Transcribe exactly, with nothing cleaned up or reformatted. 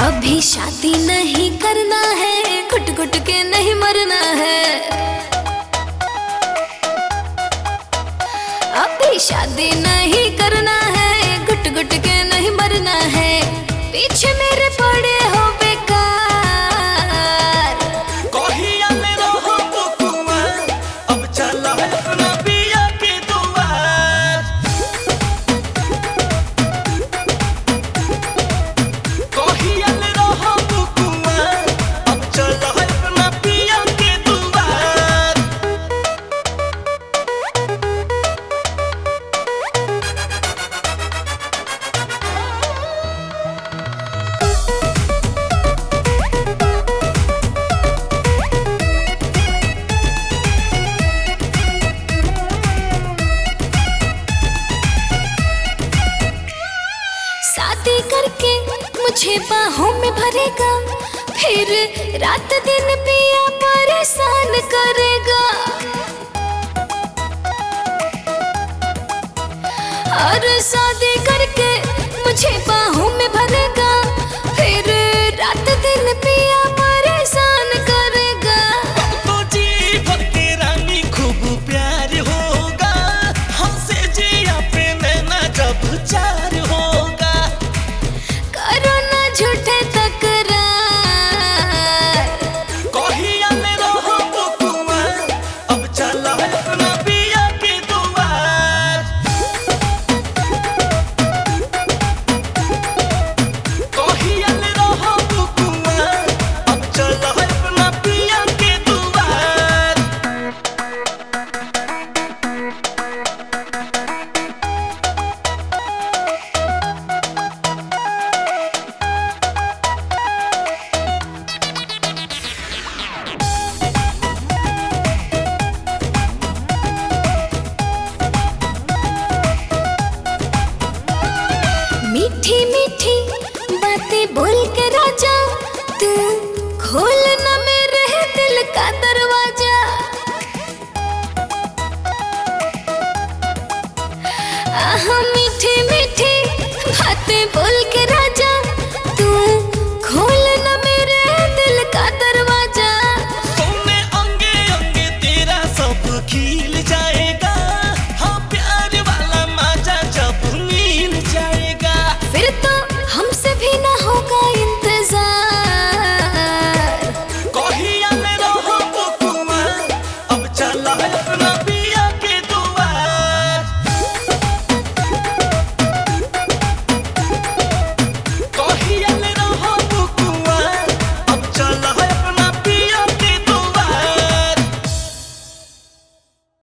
अभी शादी नहीं करना है, घुट घुट के नहीं मरना है। अभी शादी नहीं करना है, घुट घुट के नहीं मरना है। पीछे मेरे पड़े हो बेकार। कहिया में रहो तो कुंवर, अब चला है अपना पिया के दुआर। कहिया में रहो तो कुंवर, अब चला है अपना पिया के दुआर। शादी करके मुझे बाहों में भरेगा, फिर रात दिन पिया परेशान करेगा। और शादी करके मुझे बाहों में भरेगा, फिर रात दिन पिया परेशान करेगा। तो जी भर के रानी खूब प्यार होगा, हमसे जिया पे नैना जब चार होगा। करो ना झूठे तकरार। कहिया में रहो तो कुंवर, अब चला है अपना पिया के दुआर। कहिया में रहो तो कुंवर, अब चला है अपना पिया के दुआर। मीठी मीठी बातें बोल के राजा, तू खोल ना मेरे दिल का दरवाजा। आहा मीठी मीठी बातें बोल